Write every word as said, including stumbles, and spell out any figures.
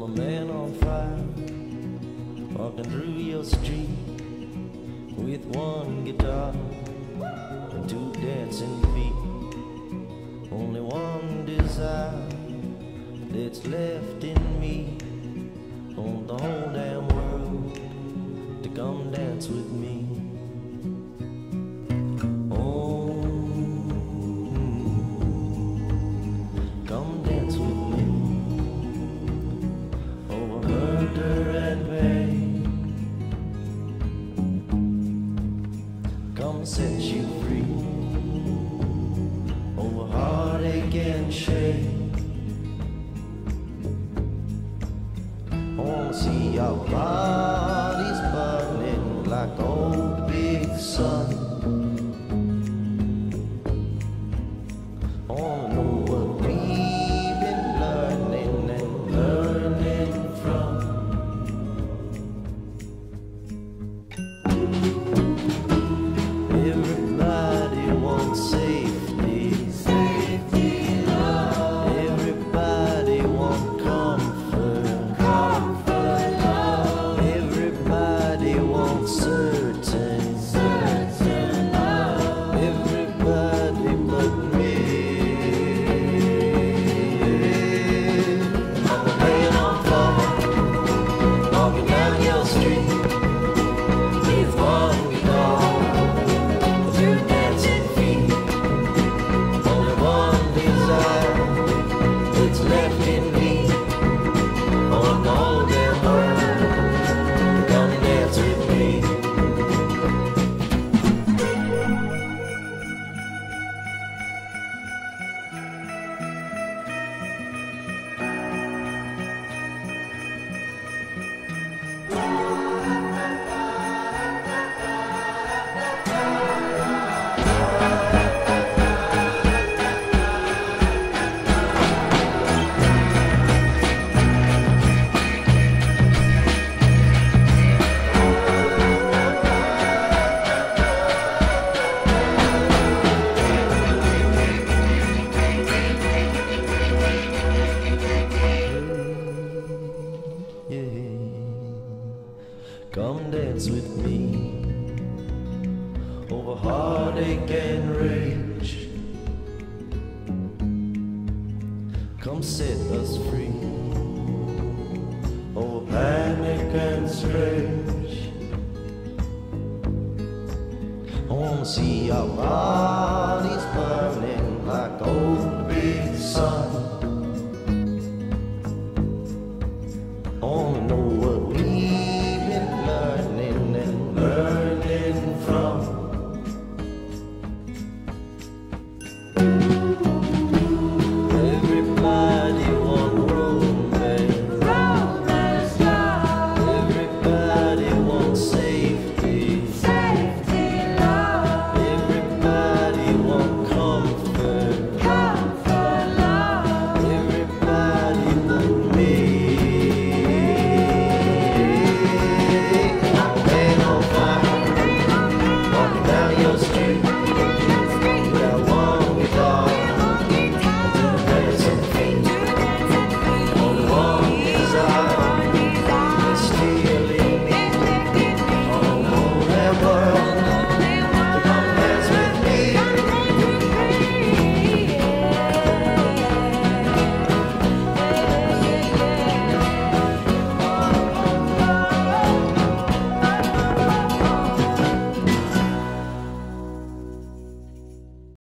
I'm a man on fire, walking through your street with one guitar and two dancing feet. Only one desire that's left in me, on the whole damn world to come dance with me. Oh, come dance with me over murder and pain. Come set you free over heartache and shame. I wanna see our bodies burning like old big sun. I wanna know what we've been learning and learning from. Everybody wants safety, safety, love. Everybody wants comfort, comfort, love. Everybody wants certain, certain love. Everybody but me. I'm a man on fire, walking down your street with one guitar. Left in me, on the whole damn world, come dance with me. Come dance with me over heartache and rage. Come set us free over panic and rage. I wanna see our bodies